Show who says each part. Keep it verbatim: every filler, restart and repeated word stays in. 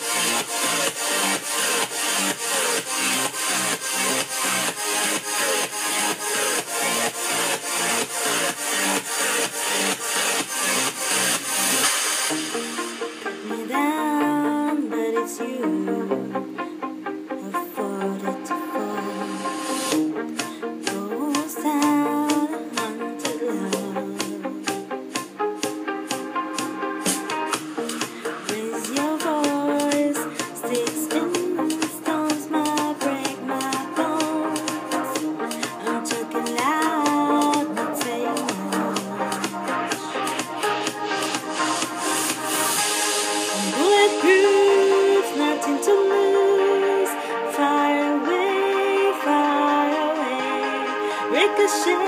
Speaker 1: Me down, but it's you. Afforded to fall. Ghost town, haunted love. Raise your voice, sticks and stones might break my bones. I'm talking loud, not saying much. Bulletproof, nothing to lose. Far away, far away. Ricochet.